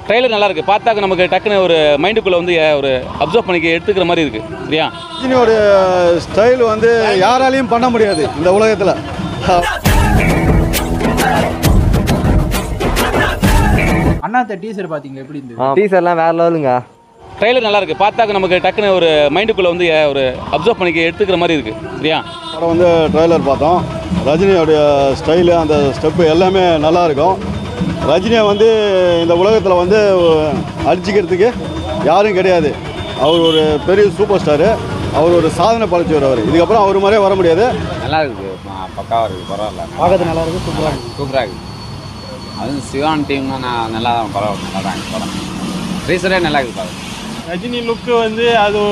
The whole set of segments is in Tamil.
ட்ரெய்லர் நல்லா இருக்குது. பார்த்தாக்க நமக்கு டக்குன்னு ஒரு மைண்டுக்குள்ளே வந்து ஒரு அப்சர்வ் பண்ணிக்க எடுத்துக்கிற மாதிரி இருக்குது. சரியா? ரஜினியோட ஸ்டைல் வந்து யாராலையும் பண்ண முடியாது இந்த உலகத்தில். அண்ணாத்த டீசர் பார்த்தீங்களா? எப்படி இருந்தது? டீசர்லாம் வேறு லெவலுங்க. ட்ரெய்லர் நல்லா இருக்குது. பார்த்தாக்க நமக்கு டக்குன்னு ஒரு மைண்டுக்குள்ளே வந்து ஒரு அப்சர்வ் பண்ணிக்க எடுத்துக்கிற மாதிரி இருக்குது. சரியா? அப்புறம் வந்து ட்ரெய்லர் பார்த்தோம். ரஜினியோடைய ஸ்டைலு அந்த ஸ்டெப்பு எல்லாமே நல்லாயிருக்கும். ரஜினியை வந்து இந்த உலகத்தில் வந்து அடிச்சுக்கிறதுக்கு யாரும் கிடையாது. அவர் ஒரு பெரிய சூப்பர் ஸ்டாரு. அவர் ஒரு சாதனை படைச்சவர். அவர் இதுக்கப்புறம் அவர் மாதிரியே வர முடியாது. நல்லா இருக்குது, பக்காவாக இருக்குது, பரவாயில்ல, பார்க்கறது நல்லா இருக்குது, சூப்பராக இருக்குது. சூப்பராக இருக்குது. அதுவும் சிவான் டீம்னா நான் நல்லா தான், பரவாயில்ல, நல்லா தான் படம். ரீசரே நல்லா இருக்குது பாருங்க. ரஜினி லுக்கு வந்து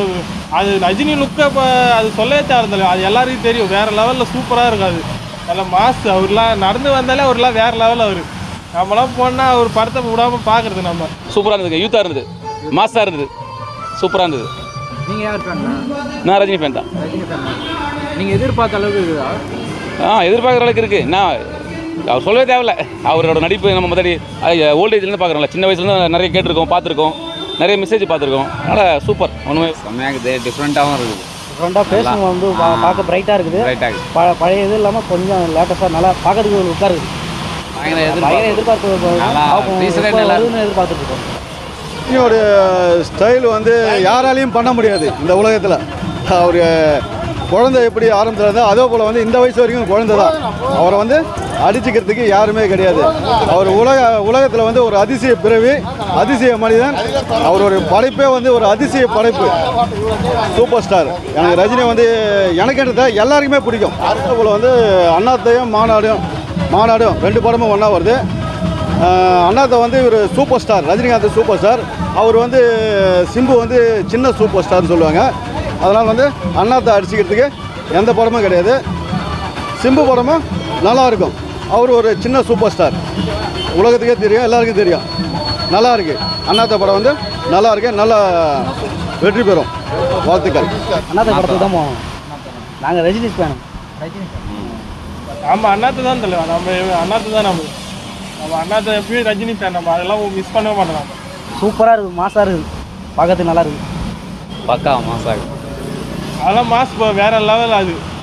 அது ரஜினி லுக்கை இப்போ அது சொல்லவே தேவையில்லை, அது எல்லாருக்கும் தெரியும். வேறு லெவலில் சூப்பராக இருக்காது. அதில் மாசு அவர்லாம் நடந்து வந்தாலே அவர்லாம் வேறு லெவலில் அவர். நம்மளாம் போனால் அவர் படத்தை விடாமல் பார்க்குறது. நம்ம சூப்பராக இருந்தது, யூத்தாக இருந்தது, மாஸாக இருந்தது, சூப்பராக இருந்தது. நீங்கள் யார் ஃபேன்? நான் ரஜினி ஃபேன் தான். ரஜினி ஃபேன். நீங்கள் எதிர்பார்த்த அளவுக்கு இருக்குதா? எதிர்பார்க்குற அளவுக்கு இருக்குது. நான் அவர் சொல்லவே தேவையில்லை. அவரோட நடிப்பு நம்ம முதடி ஓல்டேஜ்லேருந்து பார்க்குறோம்ல, சின்ன வயசுலேருந்து நிறைய கேட்டிருக்கோம், பார்த்துருக்கோம், நிறைய மெசேஜ் பார்த்துருக்கோம். அதனால் சூப்பர். ஒன்றுமே செம்மையாக இருக்குது, டிஃப்ரெண்ட்டாகவும் இருக்குது. டிஃப்ரெண்ட்டாக பேசுங்க வந்து பார்க்க பிரைட்டாக இருக்குது. ரைட்டாக இருக்குது. பழைய இது இல்லாமல் கொஞ்சம் லேட்டஸ்ட்டாக நல்லா பார்க்கறதுக்கு ஒரு லுக்காக இருக்குது. எதிர்பார்த்து எதிர்பார்த்துட்டு இருக்கோம். ரஜினியோட ஸ்டைல் வந்து யாராலையும் பண்ண முடியாது இந்த உலகத்தில். அவர் குழந்தை எப்படி ஆரம்பத்தில் இருந்தால் அதே போல் வந்து இந்த வயசு வரைக்கும் குழந்தை தான். அவரை வந்து அடிச்சுக்கிறதுக்கு யாருமே கிடையாது. அவர் உலகத்தில் வந்து ஒரு அதிசய பிறவி, அதிசய மனிதன். அவருடைய படைப்பே வந்து ஒரு அதிசய படைப்பு, சூப்பர் ஸ்டார். எனக்கு ரஜினி வந்து எனக்கு எல்லாருக்குமே பிடிக்கும். அதே போல் வந்து அண்ணாத்தையும் மாநாடும் ரெண்டு படமும் ஒன்றா வருது. அண்ணாத்தை வந்து ஒரு super star, Rajinikanth super star. அவர் வந்து சிம்பு வந்து சின்ன சூப்பர் ஸ்டார்னு சொல்லுவாங்க. அதனால் வந்து அண்ணாத்தை அடிச்சுக்கிறதுக்கு எந்த படமும் கிடையாது. சிம்பு படமும் நல்லாயிருக்கும். அவர் ஒரு சின்ன சூப்பர் ஸ்டார், உலகத்துக்கே தெரியும், எல்லாருக்கும் தெரியும். நல்லா இருக்குது. அண்ணாத்தை படம் வந்து நல்லா இருக்கு, நல்லா வெற்றி பெறும். வாழ்த்துக்கள். அண்ணாத்த படத்துக்கு தான் போவோம். நாங்கள் ரஜினி ஃபேன். நம்ம அண்ணாத்தை தான் தலைவர். நம்ம அண்ணாத்தை தான். நம்ம அண்ணாத்தை எப்பயும் ரஜினி ஃபேன். நம்ம அதெல்லாம் மிஸ் பண்ணவே மாட்டோம். சூப்பராக இருக்குது, மாசாக இருக்குது, பார்க்கறதுக்கு நல்லா இருக்குது. பக்கா மாசாக இருக்குது. அதெல்லாம் மாஸ் வேறு லெவல். அது